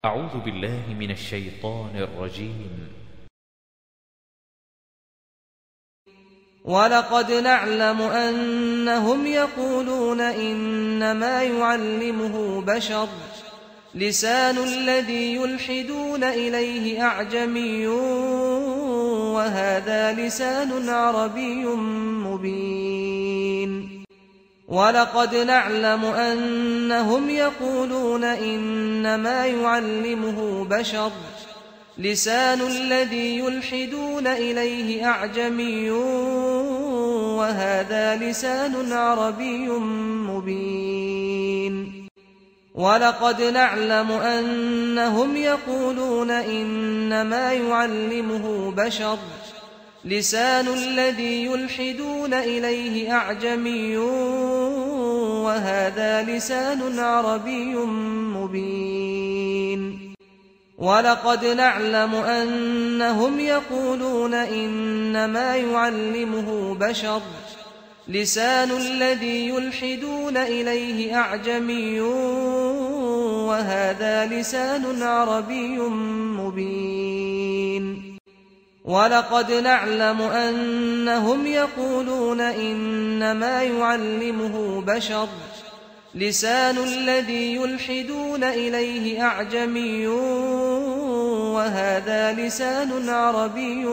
أعوذ بالله من الشيطان الرجيم. ولقد نعلم أنهم يقولون إنما يعلمه بشر لسان الذي يلحدون إليه أعجمي وهذا لسان عربي مبين. ولقد نعلم أنهم يقولون إنما يعلمه بشر لسان الذي يلحدون إليه أعجمي وهذا لسان عربي مبين. ولقد نعلم أنهم يقولون إنما يعلمه بشر لسان الذي يلحدون إليه أعجمي وهذا لسان عربي مبين. ولقد نعلم أنهم يقولون إنما يعلمه بشر لسان الذي يلحدون إليه أعجمي وهذا لسان عربي مبين. ولقد نعلم أنهم يقولون إنما يعلمه بشر لسان الذي يلحدون إليه أعجمي وهذا لسان عربي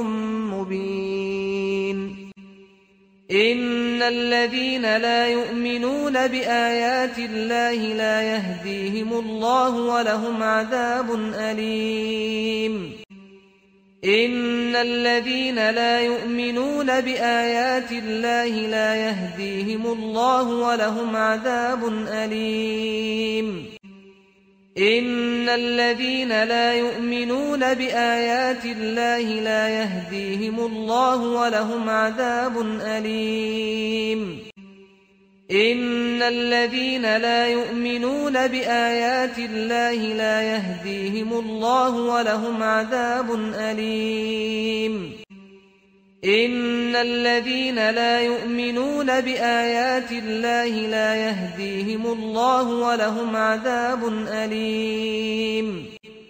مبين. إن الذين لا يؤمنون بآيات الله لا يهديهم الله ولهم عذاب أليم. إن الذين لا يؤمنون بآيات الله لا يهديهم الله ولهم عذاب أليم. إن الذين لا يؤمنون بآيات الله لا يهديهم الله ولهم عذاب أليم. إن الذين لا يؤمنون بآيات الله لا يهديهم الله ولهم عذاب أليم. إن الذين لا يؤمنون بآيات الله لا يهديهم الله ولهم عذاب أليم.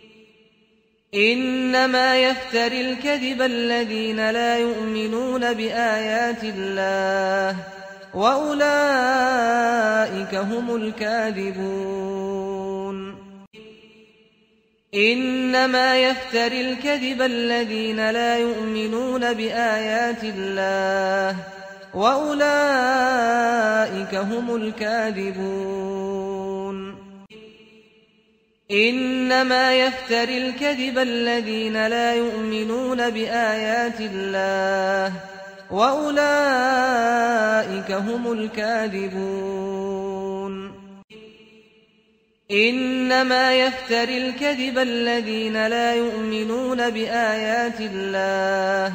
إنما يفتري الكذب الذين لا يؤمنون بآيات الله وأولئك هم الكاذبون. إنما يفتري الكذب الذين لا يؤمنون بآيات الله وأولئك هم الكاذبون. إنما يفتري الكذب الذين لا يؤمنون بآيات الله وأولئك هم الكاذبون. إنما يفتري الكذب الذين لا يؤمنون بآيات الله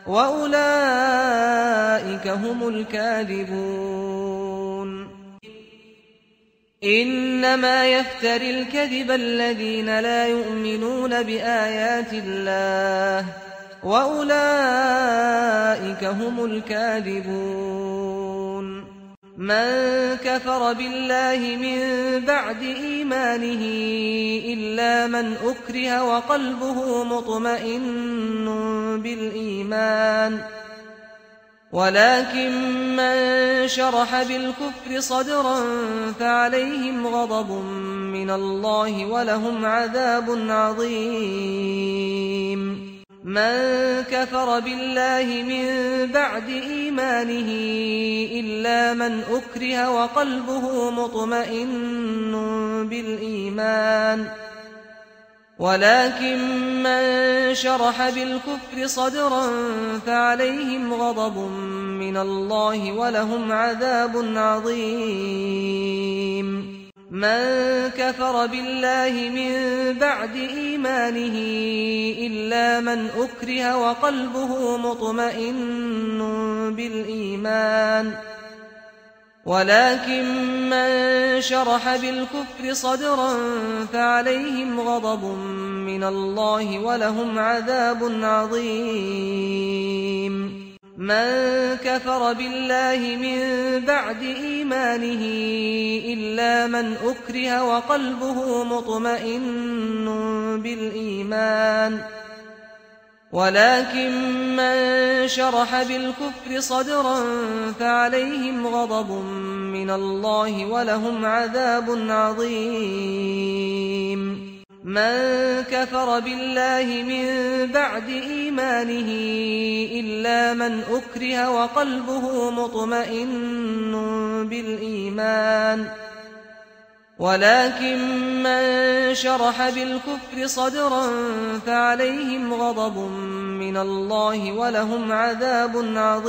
وأولئك هم الكاذبون. إنما يفتري الكذب الذين لا يؤمنون بآيات الله وأولئك هم الكاذبون. من كفر بالله من بعد إيمانه إلا من أكره وقلبه مطمئن بالإيمان ولكن من شرح بالكفر صدرا فعليهم غضب من الله ولهم عذاب عظيم. من كفر بالله من بعد إيمانه إلا من أكره وقلبه مطمئن بالإيمان ولكن من شرح بالكفر صدرا فعليهم غضب من الله ولهم عذاب عظيم. من كفر بالله من بعد إيمانه إلا من أكره وقلبه مطمئن بالإيمان ولكن من شرح بالكفر صدرا فعليهم غضب من الله ولهم عذاب عظيم. من كفر بالله من بعد إيمانه إلا من أكره وقلبه مطمئن بالإيمان ولكن من شرح بالكفر صدرا فعليهم غضب من الله ولهم عذاب عظيم من كفر بالله من بعد إيمانه إلا من أكره وقلبه مطمئن بالإيمان ولكن من شرح بالكفر صدرا فعليهم غضب من الله ولهم عذاب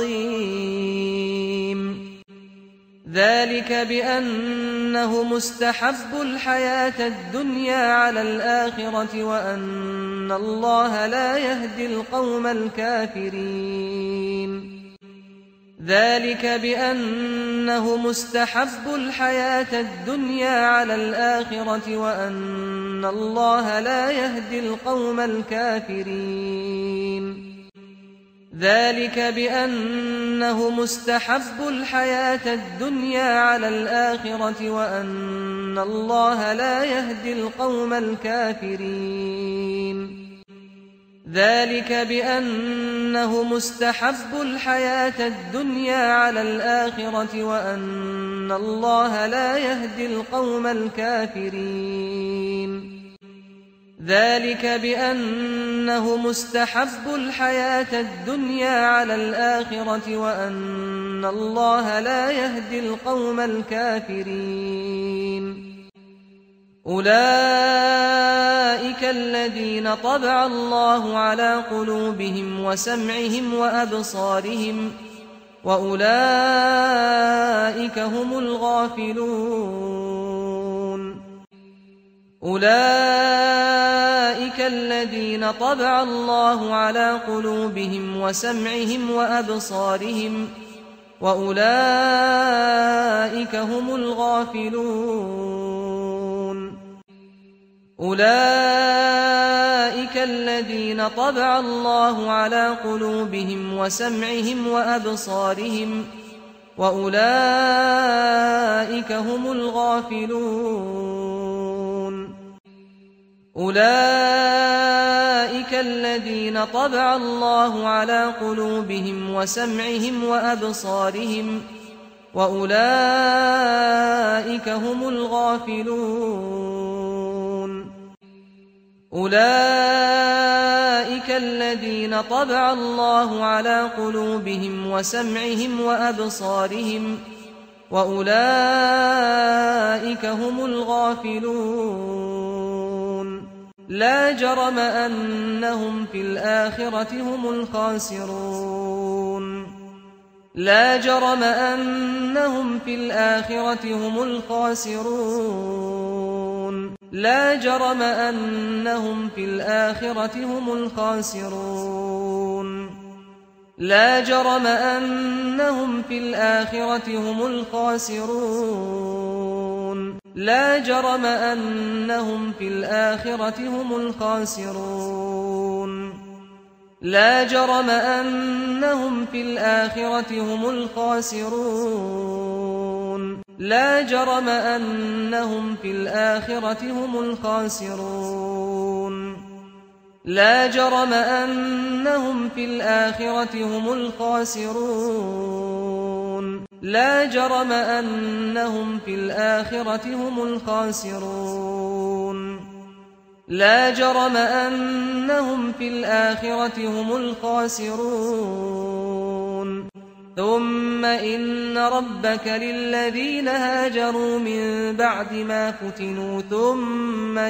عظيم ذلك بأنه مستحب الحياة الدنيا على الآخرة وأن الله لا يهدي القوم الكافرين ذلك بأنه مستحب الحياة الدنيا على الآخرة وأن الله لا يهدي القوم الكافرين ذلك بأنه مستحب الحياة الدنيا على الآخرة وأن الله لا يهدي القوم الكافرين ذلك بأنه مستحب الحياة الدنيا على الآخرة وأن الله لا يهدي القوم الكافرين ذلك بأنه مستحب الحياة الدنيا على الآخرة وأن الله لا يهدي القوم الكافرين أولئك الذين طبع الله على قلوبهم وسمعهم وأبصارهم وأولئك هم الغافلون أولئك الذين طبع الله على قلوبهم وسمعهم وأبصارهم وأولئك هم الغافلون أولئك الذين طبع الله على قلوبهم وسمعهم وأبصارهم وأولئك هم الغافلون أولئك الذين طبع الله على قلوبهم وسمعهم وأبصارهم وأولئك هم الغافلون أولئك الذين طبع الله على قلوبهم وسمعهم وأبصارهم وأولئك هم الغافلون لا جرم أنهم في الآخرة هم الخاسرون لا جرم أنهم في الآخرة هم الخاسرون لا جرم أنهم في الآخرة هم الخاسرون لا جرم أنهم في الآخرة هم الخاسرون لا جرم أنهم في الآخرة هم الخاسرون لا جرم أنهم في الآخرة هم الخاسرون لا جرم أنهم في الآخرة هم الخاسرون لا جرم أنهم في الآخرة هم الخاسرون لا جرم أنهم في الآخرة هم الخاسرون لا جرم أنهم في الآخرة هم الخاسرون ثم إن ربك للذين هاجروا من بعد ما فتنوا ثم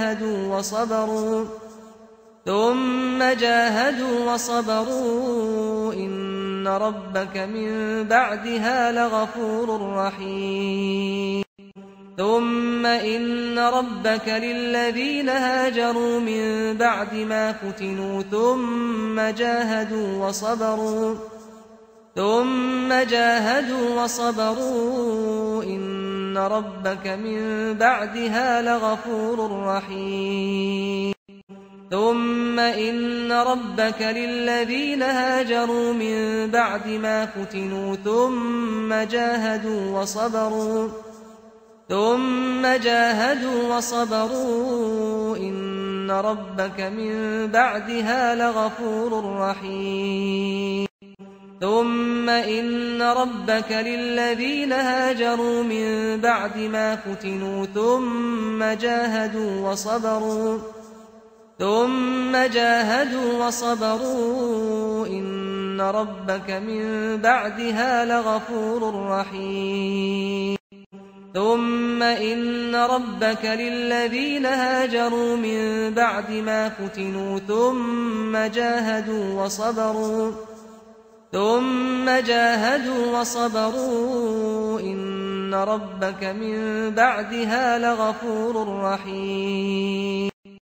جاهدوا وصبروا إن ربك من بعدها لغفور رحيم ثم إن ربك للذين هاجروا من بعد ما فتنوا ثم جاهدوا وصبروا إن ربك من بعدها لغفور رحيم ثم إن ربك للذين هاجروا من بعد ما فتنوا ثم جاهدوا وصبروا إن ربك من بعدها لغفور رحيم ثم إن ربك للذين هاجروا من بعد ما فتنوا ثم جاهدوا وصبروا إن ربك من بعدها لغفور رحيم ثم إن ربك للذين هاجروا من بعد ما فتنوا ثم جاهدوا وصبروا إن ربك من بعدها لغفور رحيم.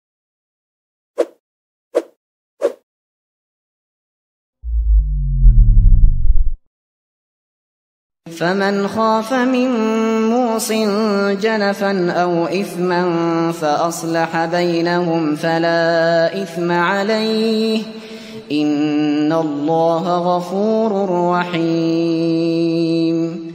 فمن خاف من موص جنفا أو إثما فأصلح بينهم فلا إثم عليه إن الله غفور رحيم.